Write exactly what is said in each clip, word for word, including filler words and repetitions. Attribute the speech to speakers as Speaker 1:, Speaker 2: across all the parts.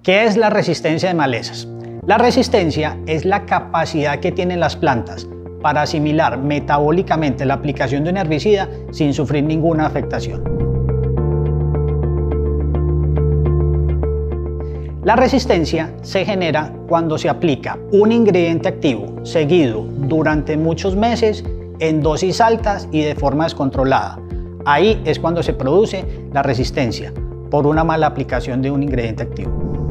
Speaker 1: ¿Qué es la resistencia de malezas? La resistencia es la capacidad que tienen las plantas para asimilar metabólicamente la aplicación de un herbicida sin sufrir ninguna afectación. La resistencia se genera cuando se aplica un ingrediente activo seguido durante muchos meses en dosis altas y de forma descontrolada. Ahí es cuando se produce la resistencia por una mala aplicación de un ingrediente activo.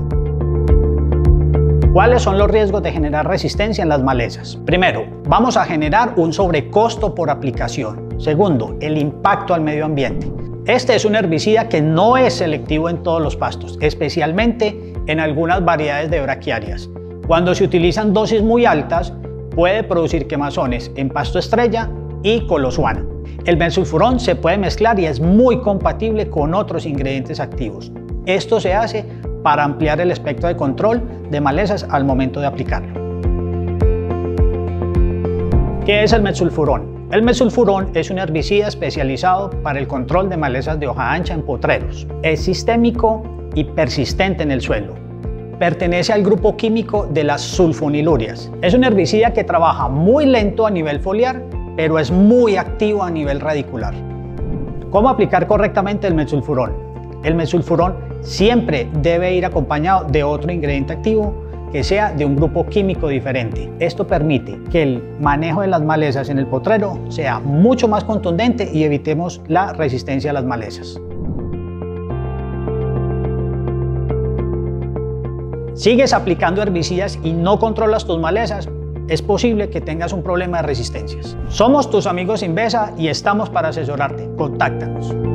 Speaker 1: ¿Cuáles son los riesgos de generar resistencia en las malezas? Primero, vamos a generar un sobrecosto por aplicación. Segundo, el impacto al medio ambiente. Este es un herbicida que no es selectivo en todos los pastos, especialmente en algunas variedades de braquiarias. Cuando se utilizan dosis muy altas, puede producir quemazones en pasto estrella y colosuana. El bensulfurón se puede mezclar y es muy compatible con otros ingredientes activos. Esto se hace para ampliar el espectro de control de malezas al momento de aplicarlo. ¿Qué es el metsulfurón? El metsulfurón es un herbicida especializado para el control de malezas de hoja ancha en potreros. Es sistémico y persistente en el suelo. Pertenece al grupo químico de las sulfonilurias. Es un herbicida que trabaja muy lento a nivel foliar, pero es muy activo a nivel radicular. ¿Cómo aplicar correctamente el metsulfurón? El metsulfurón siempre debe ir acompañado de otro ingrediente activo que sea de un grupo químico diferente. Esto permite que el manejo de las malezas en el potrero sea mucho más contundente y evitemos la resistencia a las malezas. ¿Sigues aplicando herbicidas y no controlas tus malezas? Es posible que tengas un problema de resistencias. Somos tus amigos Invesa y estamos para asesorarte. Contáctanos.